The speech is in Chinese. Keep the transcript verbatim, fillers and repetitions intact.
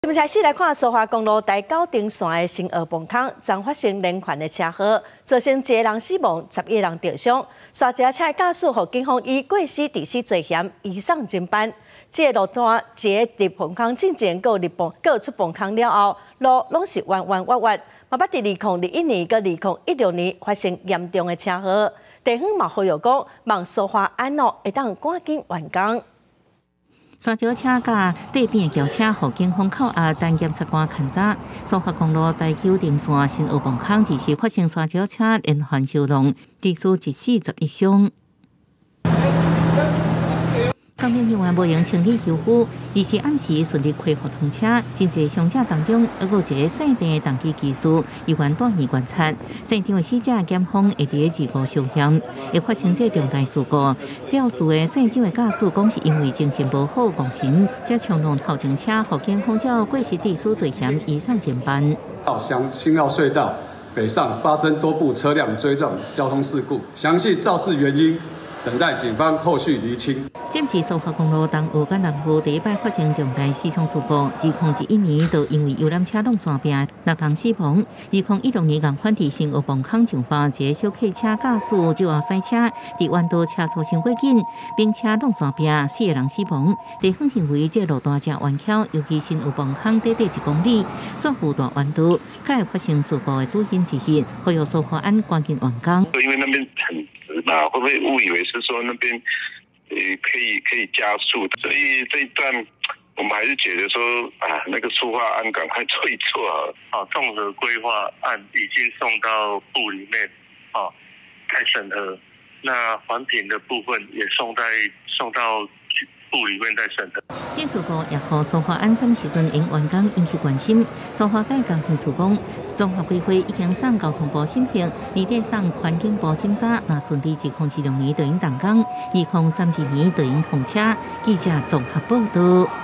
今日始来看苏花公路第九顶线的新二崩坑，曾发生连环的车祸，造成一个人死亡，十一人受伤。刷车车驾驶和警方以过失致死罪嫌移送侦办。这个路段一个入崩坑进前，搁入崩，搁出崩坑了后，路拢是弯弯弯弯。嘛，捌伫二零二一年、搁二零一六年发生严重的车祸。地方嘛呼吁讲，望苏花安乐会当赶紧完工。 沙石车甲地边的轿车，互警方扣押，但检察官勘查。苏花公路第九顶线新澳崩坑，只是发生沙石车连环烧弄，致死一死十一伤。工程人员无用清理修复，只是暗时顺利恢复通车。真侪伤者当中，还有一个细电的动机技术，医院带院观察。现场的死者检方会伫个自我受险，会发生这重大事故。肇事的现场的驾驶讲是因为精神无好误神，才冲撞后前车，互警方照过失致死罪嫌移送侦办。 到乡新澳隧道北上发生多部车辆追撞交通事故，详细肇事原因等待警方后续厘清。 这是苏花公路东澳港南部第一摆发生重大死伤事故，自零一一年就因为游览车弄线壁，六人死亡。二零一六年共款伫新澳崩坑上发一个小客车驾驶酒后驶车，伫弯道车速伤过紧，并且弄线壁，四个人死亡。地方认为这路段正弯曲，尤其新澳崩坑短短一公里，算有大弯道，才会发生事故的主因之一。呼吁苏花安赶紧完工。 因为那边很直嘛，会不会误以为是说那边？ 呃，可以可以加速，所以这一段我们还是觉得说啊，那个苏花安赶快做一做啊。 综合规划案已经送到部里面，啊，待审核。那环评的部分也送在送到部里面待审核。 这事故也和苏花安什么时阵因完工引起关心。苏花界工程处讲，综合规划已经送交通部审核，年底送环境部审查，那顺利自零一六年就应动工，二零三二年就应通车。记者综合报道。